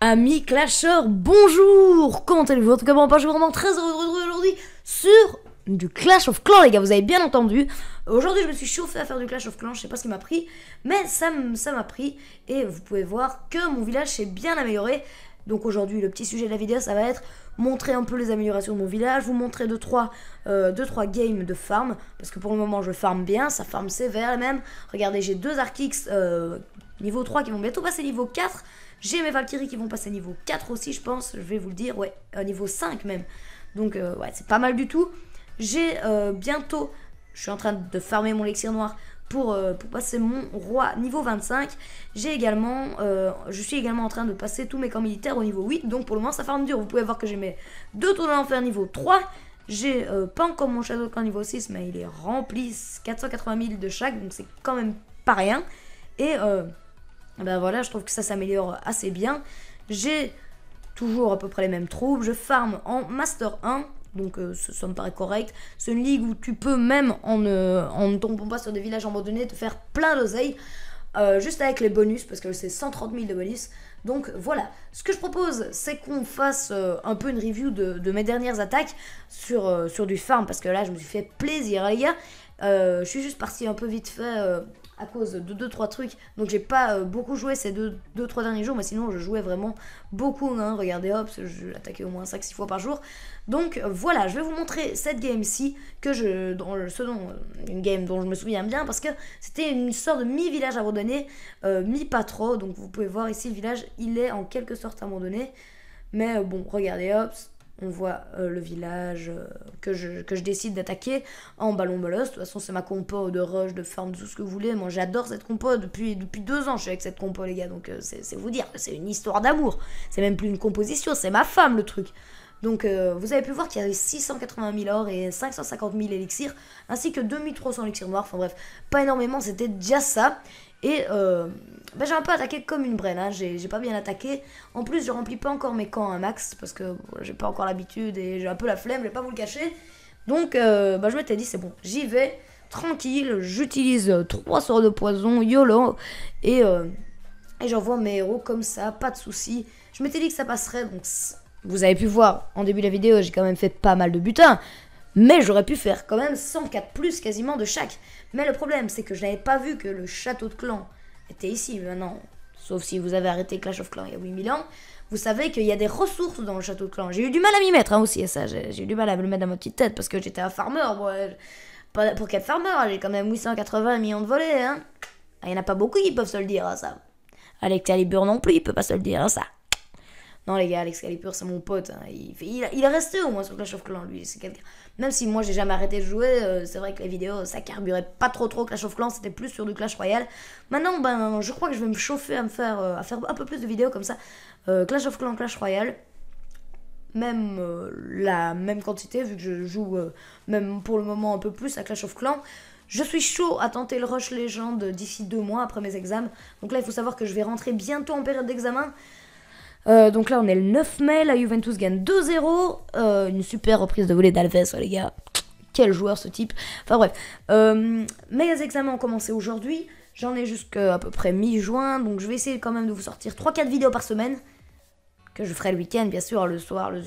Amis clasheurs, bonjour. Comment allez-vous? En tout cas, bon, je suis vraiment très heureux de vous retrouver aujourd'hui sur du Clash of Clans, les gars, vous avez bien entendu. Aujourd'hui, je me suis chauffé à faire du Clash of Clans, je sais pas ce qui m'a pris, mais ça m'a pris. Et vous pouvez voir que mon village s'est bien amélioré. Donc aujourd'hui, le petit sujet de la vidéo, ça va être montrer un peu les améliorations de mon village, vous montrer 2-3 games de farm, parce que pour le moment, je farm bien, ça farm sévère même. Regardez, j'ai 2 Archix niveau 3 qui vont bientôt passer niveau 4. J'ai mes Valkyries qui vont passer niveau 4 aussi, je pense, je vais vous le dire, ouais, niveau 5 même. Donc ouais, c'est pas mal du tout. J'ai bientôt, je suis en train de farmer mon élixir noir pour passer mon roi niveau 25. J'ai également, je suis également en train de passer tous mes camps militaires au niveau 8. Donc pour le moment ça farme dur. Vous pouvez voir que j'ai mes 2 tours de l'enfer niveau 3. J'ai pas encore mon château de camp niveau 6, mais il est rempli, 480 000 de chaque, donc c'est quand même pas rien. Et ben voilà, je trouve que ça s'améliore assez bien. J'ai toujours à peu près les mêmes troupes. Je farm en Master 1. Donc ça me paraît correct. C'est une ligue où tu peux même en ne tombant pas sur des villages abandonnés te faire plein d'oseille. Juste avec les bonus, parce que c'est 130 000 de bonus. Donc voilà, ce que je propose, c'est qu'on fasse un peu une review de mes dernières attaques sur du farm. Parce que là, je me suis fait plaisir, les gars. Je suis juste parti un peu vite fait à cause de 2-3 trucs. Donc j'ai pas beaucoup joué ces 2-3 derniers jours, mais sinon je jouais vraiment beaucoup, hein. Regardez, hop, je l'attaquais au moins 5-6 fois par jour. Donc voilà, je vais vous montrer cette game-ci, une game dont je me souviens bien, parce que c'était une sorte de mi-village abandonné, mi pas trop. Donc vous pouvez voir ici, le village, il est en quelque sorte abandonné. Mais bon, regardez, hop, on voit le village que je décide d'attaquer en ballon bolos. De toute façon, c'est ma compo de rush, de farm, tout ce que vous voulez. Moi, j'adore cette compo. Depuis 2 ans, je suis avec cette compo, les gars. Donc, c'est vous dire que c'est une histoire d'amour. C'est même plus une composition, c'est ma femme, le truc. Donc, vous avez pu voir qu'il y avait 680 000 or et 550 000 élixirs, ainsi que 2300 élixirs noirs. Enfin bref, pas énormément, c'était déjà ça. Et j'ai un peu attaqué comme une brêle, hein. J'ai pas bien attaqué. En plus, je remplis pas encore mes camps à max, parce que j'ai pas encore l'habitude et j'ai un peu la flemme, je vais pas vous le cacher. Donc, je m'étais dit, c'est bon, j'y vais, tranquille, j'utilise 3 sorts de poison, YOLO, et j'envoie mes héros comme ça, pas de soucis. Je m'étais dit que ça passerait, donc vous avez pu voir en début de la vidéo, j'ai quand même fait pas mal de butins. Mais j'aurais pu faire quand même 104 plus quasiment de chaque. Mais le problème, c'est que je n'avais pas vu que le château de clan était ici maintenant. Sauf si vous avez arrêté Clash of Clans il y a 8000 ans. Vous savez qu'il y a des ressources dans le château de clan. J'ai eu du mal à m'y mettre, hein, aussi à ça. J'ai eu du mal à me le mettre dans ma petite tête parce que j'étais un farmer. Pas pour quel farmer, j'ai quand même 880 millions de volets. Hein. Il n'y en a pas beaucoup qui peuvent se le dire, hein, ça. Alex Calibur non plus, il peut pas se le dire, hein, ça. Non les gars, Alex Calibur c'est mon pote, hein. Il est resté au moins sur Clash of Clans, lui, c'est quelqu'un. Même si moi j'ai jamais arrêté de jouer, c'est vrai que les vidéos ça carburait pas trop Clash of Clans, c'était plus sur du Clash Royale. Maintenant je crois que je vais me chauffer à faire un peu plus de vidéos comme ça, Clash of Clans, Clash Royale. Même la même quantité vu que je joue même pour le moment un peu plus à Clash of Clans. Je suis chaud à tenter le Rush Legend d'ici 2 mois après mes examens. Donc là il faut savoir que je vais rentrer bientôt en période d'examen. Donc là on est le 9 mai, la Juventus gagne 2-0, une super reprise de volée d'Alves, les gars, quel joueur ce type. Enfin bref, mes examens ont commencé aujourd'hui, j'en ai jusqu'à peu près mi-juin, donc je vais essayer quand même de vous sortir 3-4 vidéos par semaine, que je ferai le week-end bien sûr, le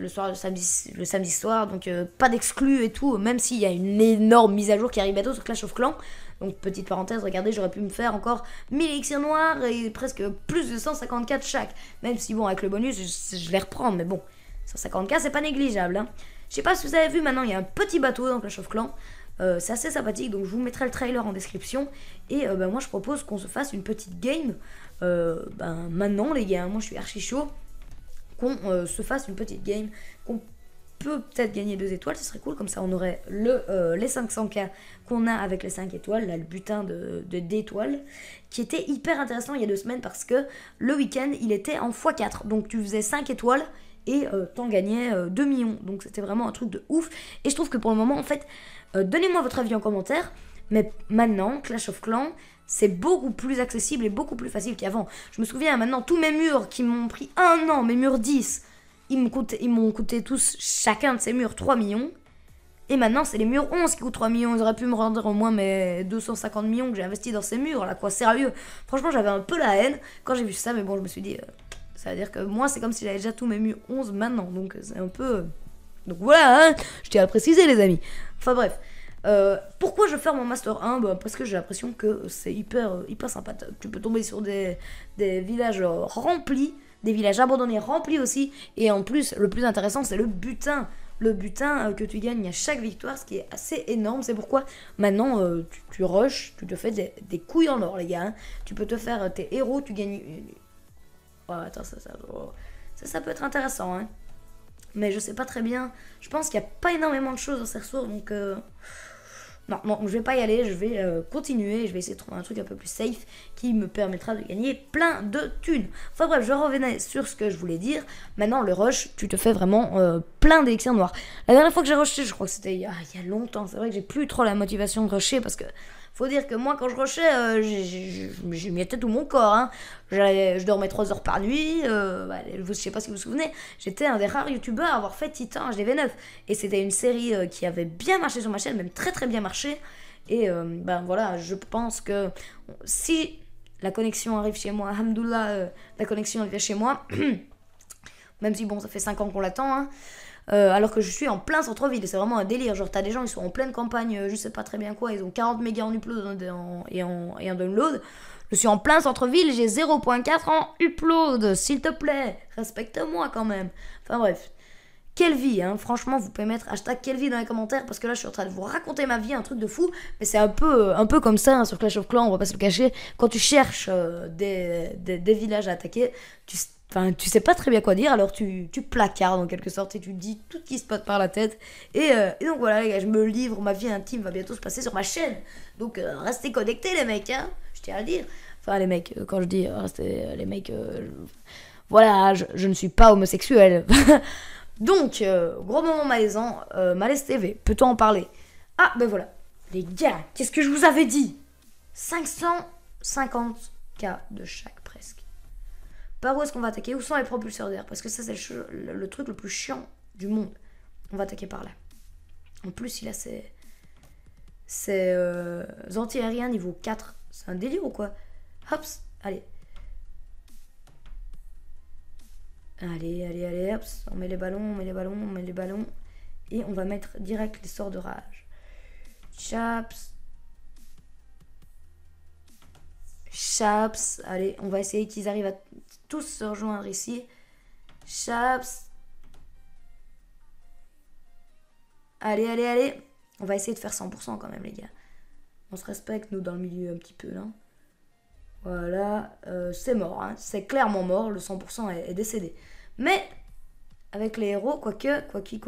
samedi soir, donc pas d'exclus et tout, même s'il y a une énorme mise à jour qui arrive bientôt sur Clash of Clans. Donc petite parenthèse, regardez, j'aurais pu me faire encore 1000 élixirs noirs et presque plus de 154 chaque. Même si bon, avec le bonus, je vais reprendre, mais bon, 150k c'est pas négligeable, hein. Je sais pas si vous avez vu, maintenant il y a un petit bateau dans Clash of Clans. C'est assez sympathique, donc je vous mettrai le trailer en description. Et moi je propose qu'on se fasse une petite game maintenant les gars, moi je suis archi chaud. Qu'on se fasse une petite game, qu'on peut peut-être gagner 2 étoiles, ce serait cool, comme ça on aurait les 500k qu'on a avec les 5 étoiles, là le butin d'étoiles, qui était hyper intéressant il y a 2 semaines parce que le week-end il était en x4, donc tu faisais 5 étoiles et t'en gagnais 2 millions, donc c'était vraiment un truc de ouf, et je trouve que pour le moment en fait, donnez-moi votre avis en commentaire, mais maintenant Clash of Clans, c'est beaucoup plus accessible et beaucoup plus facile qu'avant. Je me souviens maintenant, tous mes murs qui m'ont pris 1 an, mes murs 10, ils m'ont coûté tous, chacun de ces murs, 3 millions. Et maintenant, c'est les murs 11 qui coûtent 3 millions. Ils auraient pu me rendre au moins mes 250 millions que j'ai investi dans ces murs, là, quoi, sérieux. Franchement, j'avais un peu la haine quand j'ai vu ça, mais bon, je me suis dit, Ça veut dire que moi, c'est comme si j'avais déjà tous mes 11 maintenant. Donc, c'est un peu... Donc voilà, hein, je tiens à le préciser, les amis. Enfin bref. Pourquoi je fais mon Master 1 parce que j'ai l'impression que c'est hyper sympa. Tu peux tomber sur des villages remplis, des villages abandonnés remplis aussi. Et en plus, le plus intéressant, c'est le butin. Le butin que tu gagnes à chaque victoire, ce qui est assez énorme. C'est pourquoi maintenant, tu rushes, tu te fais des couilles en or, les gars. Hein. Tu peux te faire tes héros, tu gagnes... Oh, attends, ça peut être intéressant, hein. Mais je sais pas très bien. Je pense qu'il n'y a pas énormément de choses dans ces ressources, donc... Non, je vais pas y aller, je vais continuer, je vais essayer de trouver un truc un peu plus safe qui me permettra de gagner plein de thunes. Enfin bref, je revenais sur ce que je voulais dire. Maintenant, le rush, tu te fais vraiment plein d'élixirs noirs. La dernière fois que j'ai rushé, je crois que c'était il y a longtemps. C'est vrai que j'ai plus trop la motivation de rusher parce que faut dire que moi, quand je rushais, j'y mettais tout mon corps. Hein. Je dormais 3 heures par nuit. Je sais pas si vous vous souvenez, j'étais un des rares youtubeurs à avoir fait Titan HDV9. Et c'était une série qui avait bien marché sur ma chaîne, même très très bien marché. Et voilà, je pense que si la connexion arrive chez moi, alhamdoulilah, la connexion arrive chez moi, même si bon, ça fait 5 ans qu'on l'attend, hein, alors que je suis en plein centre-ville, c'est vraiment un délire. Genre, t'as des gens, ils sont en pleine campagne, je sais pas très bien quoi, ils ont 40 mégas en upload et en download. Je suis en plein centre-ville, j'ai 0.4 en upload, s'il te plaît, respecte-moi quand même. Enfin bref. Quelle vie, hein. Franchement, vous pouvez mettre hashtag quelle vie dans les commentaires parce que là, je suis en train de vous raconter ma vie, un truc de fou. Mais c'est un peu comme ça hein, sur Clash of Clans, on va pas se le cacher. Quand tu cherches des villages à attaquer, tu sais pas très bien quoi dire, alors tu placardes en quelque sorte et tu dis tout ce qui se passe par la tête. Et donc voilà, les gars, je me livre, ma vie intime va bientôt se passer sur ma chaîne. Donc restez connectés, les mecs, hein. Je tiens à le dire. Enfin, les mecs, quand je dis restez, les mecs, voilà, je ne suis pas homosexuel. Donc, gros moment malaisant, Malaise TV, peut-on en parler? Ah, ben voilà. Les gars, qu'est-ce que je vous avais dit? 550k de chaque, presque. Par où est-ce qu'on va attaquer? Où sont les propulseurs d'air? Parce que ça, c'est le truc le plus chiant du monde. On va attaquer par là. En plus, il a ses anti-aériens niveau 4. C'est un délire ou quoi? Hop, allez. Allez, hop, on met les ballons. Et on va mettre direct les sorts de rage. Chaps. Allez, on va essayer qu'ils arrivent à tous se rejoindre ici. Chaps. Allez. On va essayer de faire 100% quand même, les gars. On se respecte, nous, dans le milieu, un petit peu, là. Voilà, c'est mort, hein. C'est clairement mort, le 100% est décédé. Mais, avec les héros, quoique,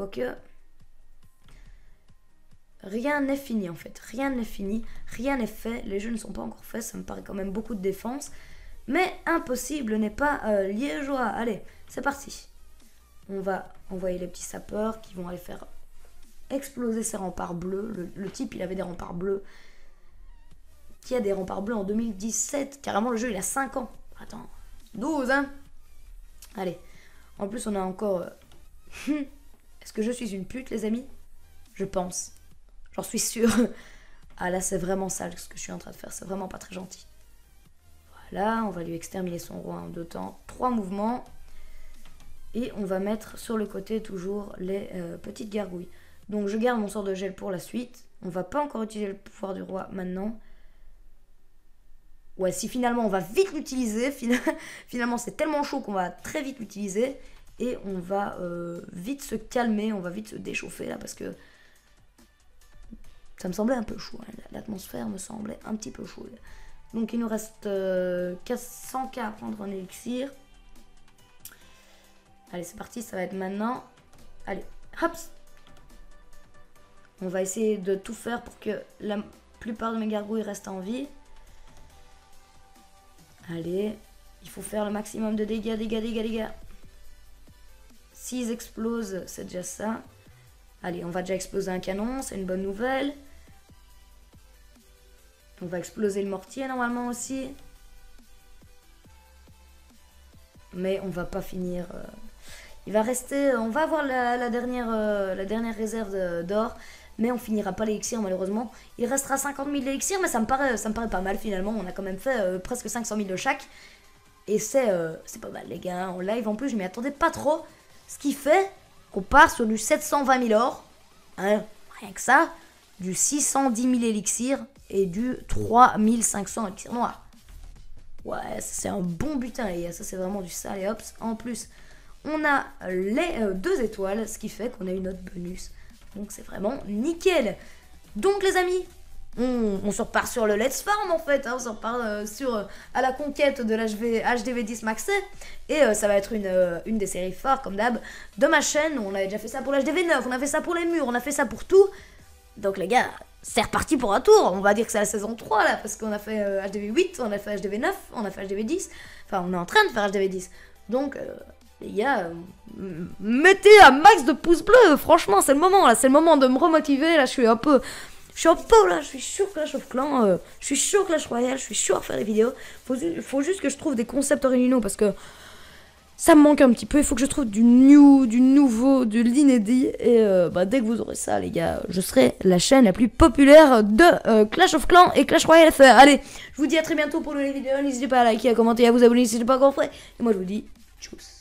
rien n'est fini en fait. Rien n'est fini, rien n'est fait, les jeux ne sont pas encore faits, ça me paraît quand même beaucoup de défense. Mais impossible n'est pas liégeois. Allez, c'est parti. On va envoyer les petits sapeurs qui vont aller faire exploser ces remparts bleus. Le type, il avait des remparts bleus. Qui a des remparts bleus en 2017. Carrément, le jeu, il a 5 ans. Attends, 12, hein. Allez. En plus, on a encore... Est-ce que je suis une pute, les amis? Je pense. J'en suis sûre. Ah, là, c'est vraiment sale ce que je suis en train de faire. C'est vraiment pas très gentil. Voilà, on va lui exterminer son roi en 2 temps. 3 mouvements. Et on va mettre sur le côté toujours les petites gargouilles. Donc, je garde mon sort de gel pour la suite. On va pas encore utiliser le pouvoir du roi maintenant. Ouais, si finalement on va vite l'utiliser, finalement c'est tellement chaud qu'on va très vite l'utiliser et on va vite se calmer, on va vite se déchauffer là parce que ça me semblait un peu chaud, hein. L'atmosphère me semblait un petit peu chaude. Donc il nous reste 100k à prendre en élixir. Allez, c'est parti, ça va être maintenant. Allez, hop. On va essayer de tout faire pour que la plupart de mes gargouilles restent en vie. Allez, il faut faire le maximum de dégâts. S'ils explosent, c'est déjà ça. Allez, on va déjà exploser un canon, c'est une bonne nouvelle. On va exploser le mortier normalement aussi. Mais on va pas finir... Il va rester... On va avoir la dernière réserve d'or. Mais on finira pas l'élixir malheureusement. Il restera 50 000 d'élixir, mais ça me paraît pas mal finalement. On a quand même fait presque 500 000 de chaque. Et c'est pas mal les gars, en live en plus je m'y attendais pas trop. Ce qui fait qu'on part sur du 720 000 or, hein, rien que ça, du 610 000 élixirs et du 3500 élixirs noirs. Ouais, c'est un bon butin les gars, ça c'est vraiment du sale et hop. En plus, on a les 2 étoiles, ce qui fait qu'on a une note bonus. Donc c'est vraiment nickel. Donc les amis, on se repart sur le Let's Farm en fait, hein, on se repart à la conquête de l'HDV10 maxé. Et ça va être une des séries phares comme d'hab de ma chaîne. On avait déjà fait ça pour l'HDV9, on a fait ça pour les murs, on a fait ça pour tout. Donc les gars, c'est reparti pour un tour. On va dire que c'est la saison 3 là, parce qu'on a fait HDV8, on a fait HDV9, on a fait HDV10. Enfin on est en train de faire HDV10. Donc les gars, mettez un max de pouces bleus. Franchement c'est le moment là, c'est le moment de me remotiver. Là je suis un peu là, je suis chaud Clash of Clans, je suis chaud Clash Royale, je suis chaud à faire des vidéos. Faut juste que je trouve des concepts originaux parce que ça me manque un petit peu. Il faut que je trouve du nouveau, de l'inédit. Et dès que vous aurez ça, les gars, je serai la chaîne la plus populaire de Clash of Clans et Clash Royale FR. Allez, je vous dis à très bientôt pour de nouvelles vidéos. N'hésitez pas à liker, à commenter, à vous abonner si ce n'est pas encore fait. Et moi, je vous dis tchuss.